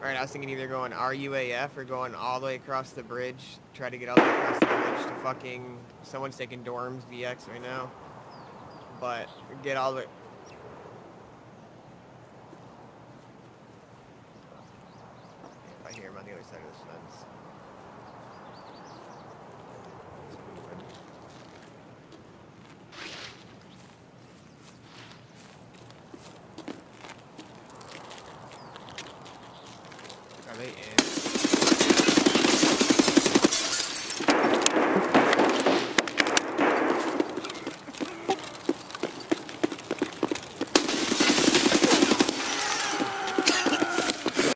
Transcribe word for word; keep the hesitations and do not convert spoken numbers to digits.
Alright, I was thinking either going R U A F or going all the way across the bridge. Try to get all the way across the bridge to fucking... Someone's taking Dorms V X right now. But get all the way... I hear him on the other side of this fence.